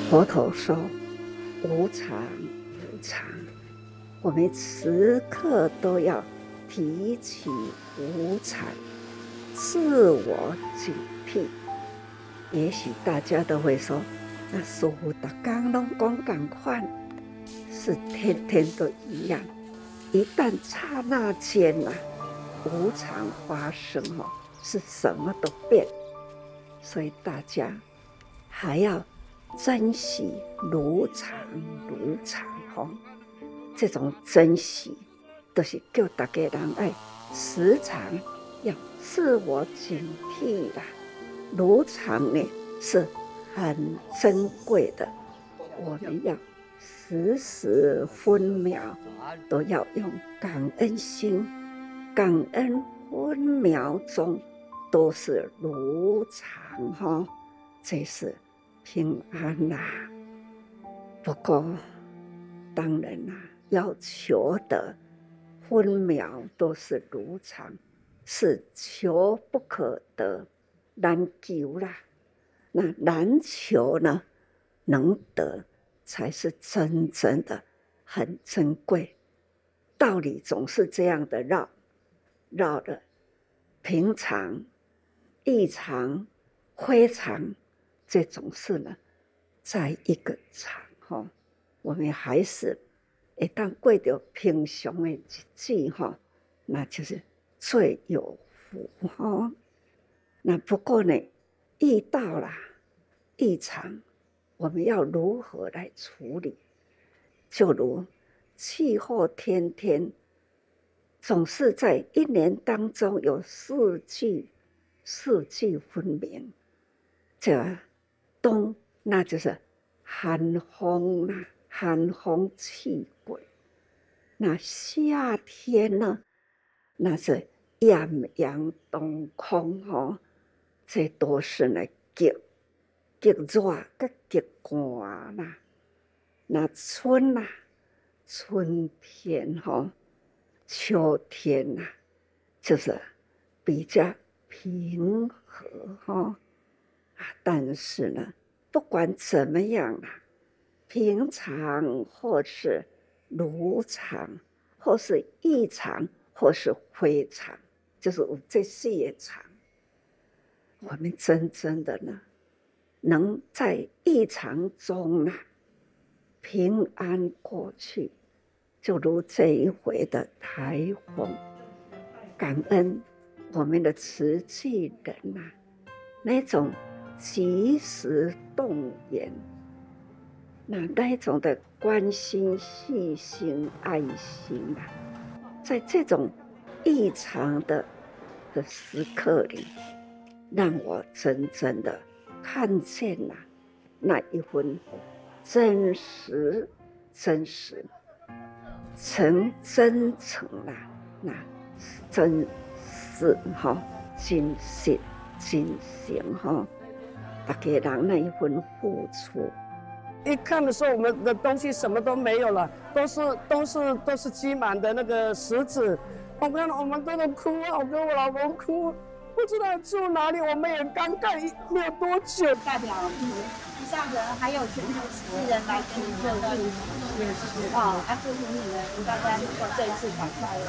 佛陀说无常无常，我们时刻都要提起无常，自我警惕。也许大家都会说，那师父每天都讲同款，是天天都一样。一旦刹那间无常发生是什么都变。所以大家还要珍惜如常如常这种珍惜，就是叫大家人爱时常要自我警惕啦。如常呢是很珍贵的，我们要时时分秒都要用感恩心，感恩分秒钟都是如常这是平安啦。不过当然要求的分秒都是如常，是求不可得，难求啦。那难求呢，能得才是真正的很珍贵。道理总是这样的绕的平常、异常、非常，这种事呢，在一个常我们还是会当过着平常的日子那就是最有福那不过呢，遇到了异常，我们要如何来处理？就如气候天天总是在一年当中有四季分明。这冬那就是寒风寒风气鬼；那夏天呢，那是艳阳冬空这都是呢极热跟极寒啦。那春天秋天就是比较平和但是呢，不管怎么样平常或是如常，或是异常，或是非常，就是有这四个常。我们真正的呢，能在异常中平安过去。就如这一回的台风，感恩我们的慈济人那种及时动员，那一种的关心、细心、爱心在这种异常的时刻里，让我真正的看见那一份真实、真诚那真实真实真诚大家人那一份付出。 一看的时候，我们的东西什么都没有了，都是积满的那个石子。我们都哭我跟我老公哭，不知道住哪里。我们也刚盖没有多久。 代表以上人还有全球慈济人来跟你做祝福，也是祝福你们大家能够这一次赶快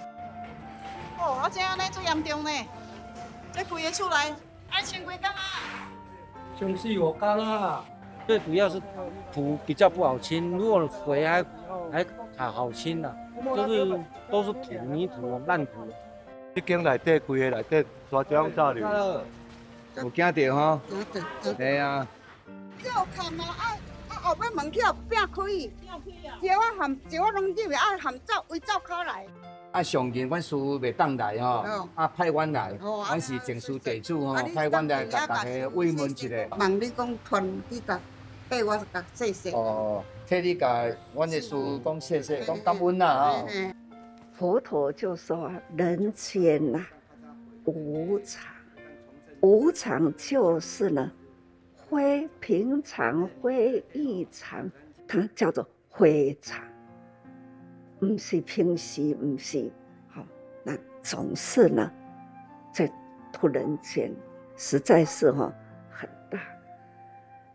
这样呢最严重呢，这几个出来要清几天清4、5天最主要是土比较不好清，如果水还好清就是都是土泥土烂土。 这间内底规个内底沙浆炸流，有惊到对啊。 要看后尾门口拼开，结我拢入去含走围走口来。 上近阮师父袂当来派阮来，阮是净师地主派阮来甲大家慰问一下。 望你讲传你甲缀我甲谢谢。 替你甲阮的师父讲谢谢，讲感恩啦佛陀就说人间无常，无常就是呢非平常非异常，它叫做非常。不是平时，不是那总是呢，在突然间，实在是很大。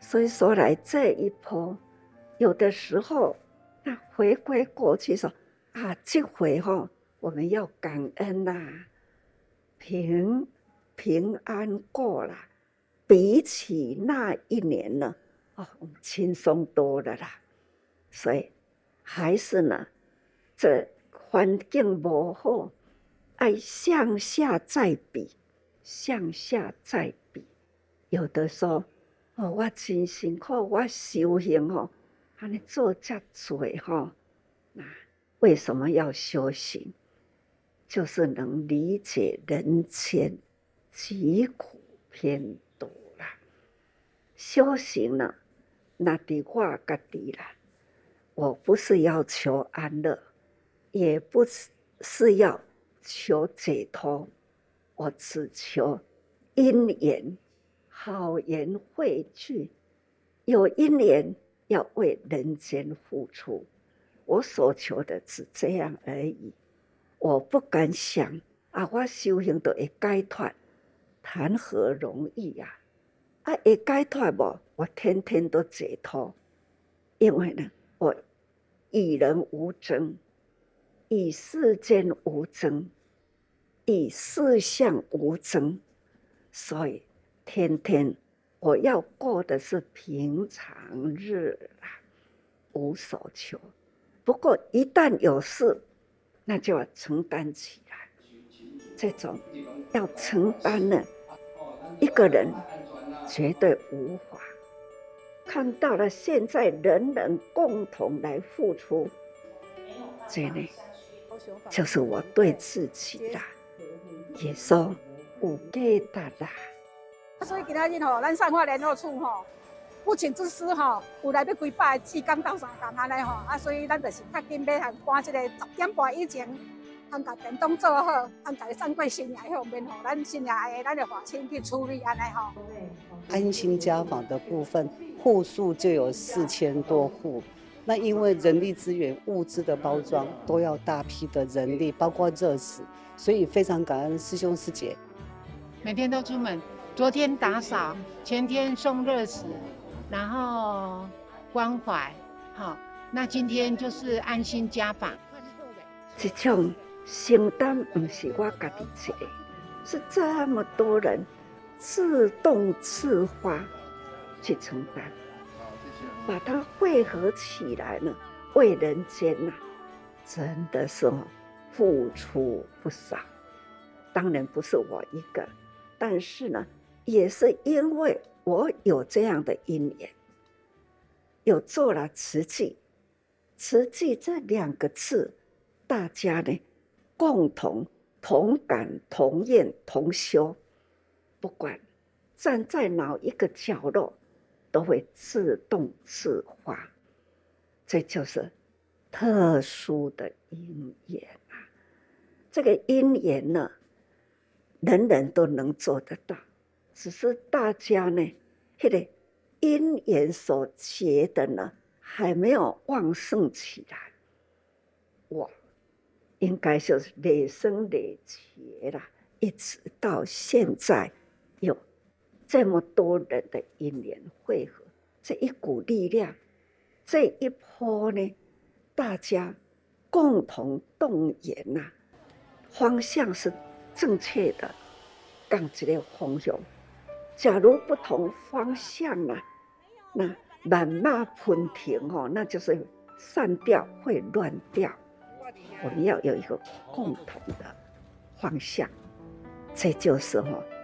所以说来这一波，有的时候那回归过去说啊，这回我们要感恩啦，平安过了，比起那一年呢，我们轻松多了啦。所以还是呢，这环境不好，爱向下再比，向下再比。有的说我真辛苦，我修行安尼做这多那为什么要修行？就是能理解人间疾苦偏多啦。修行呢，那的我家己啦，我不是要求安乐，也不是要求解脱，我只求因缘好缘汇聚，有因缘要为人间付出，我所求的只这样而已。我不敢想我修行就会解脱，谈何容易啊！会解脱无？我天天都解脱，因为呢，我与人无争，与世间无争，与事相无争，所以天天我要过的是平常日啦，无所求。不过一旦有事，那就要承担起来。这种要承担呢，一个人绝对无法。看到了现在人人共同来付出，这呢，就是我对自己啦，也说有价值啦。 所以今仔日咱善化联络处不请之师有来要几百个4天到3天安尼所以咱就是较紧要赶这个10点半以前，甲电动做好，甲送过新娘后面咱新娘的咱就花钱去处理安尼安心家访的部分，户数就有4000多户。那因为人力资源、物资的包装都要大批的人力，包括热食，所以非常感恩师兄师姐。 每天都出门，昨天打扫，前天送热食，然后关怀，那今天就是安心家访。 这种承担不是我家己一个，是这么多人自动自发去承担，把它汇合起来呢，为人间真的是付出不少。当然不是我一个，但是呢，也是因为我有这样的因缘，有做了慈济。慈济这2个字，大家呢共同同感同愿同修，不管站在哪一个角落，都会自动自发。这就是特殊的因缘这个因缘呢，人人都能做得到，只是大家呢，那个因缘所结的呢，还没有旺盛起来。我应该就是累生累劫啦，一直到现在有这么多人的因缘汇合，这一股力量，这一波呢，大家共同动员方向是正确的，讲一个方向。假如不同方向那满马喷停那就是散掉，会乱掉。我们要有一个共同的方向，这就是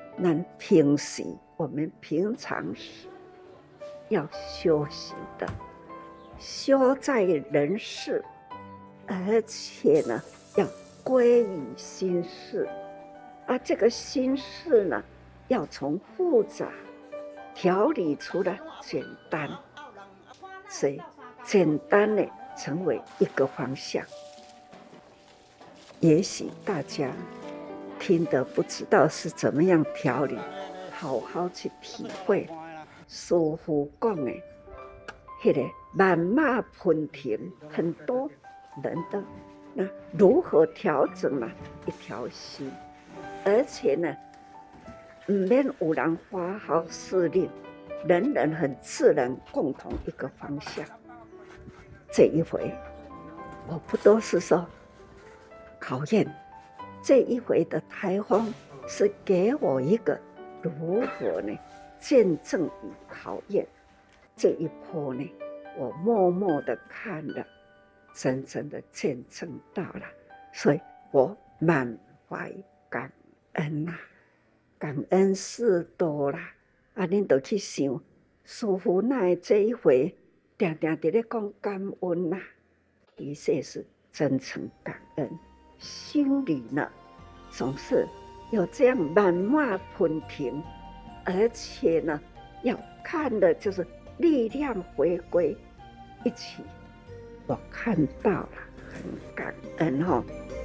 我们平常时要修行的，修在人世，而且呢要归于心事这个心事呢，要从复杂调理出来简单，所以简单呢成为一个方向。也许大家听得不知道是怎么样调理，好好去体会。师父讲的那个满马喷停，很多人的那如何调整一条心，而且呢，不免有人发号施令， 人人很自然共同一个方向。这一回，我不都是说考验，这一回的台风是给我一个如何呢见证与考验。这一波呢，我默默的看了，真正的见证到了，所以我满怀感恩呐、感恩事多啦。恁就去想，师父那这一回，常常在咧讲感恩呐、的确是真诚感恩，心里呢总是有这样满满喷停，而且呢，要看的就是力量回归，一起，我看到了，很感恩哈、